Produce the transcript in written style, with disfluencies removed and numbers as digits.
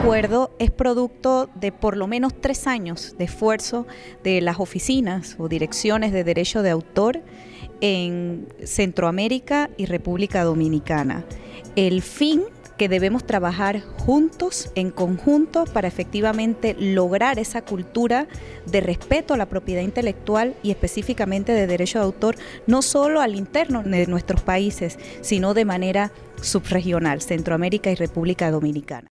acuerdo es producto de por lo menos 3 años de esfuerzo de las oficinas o direcciones de derecho de autor en Centroamérica y República Dominicana. El fin que debemos trabajar juntos, en conjunto, para efectivamente lograr esa cultura de respeto a la propiedad intelectual y específicamente de derecho de autor, no solo al interno de nuestros países, sino de manera subregional, Centroamérica y República Dominicana.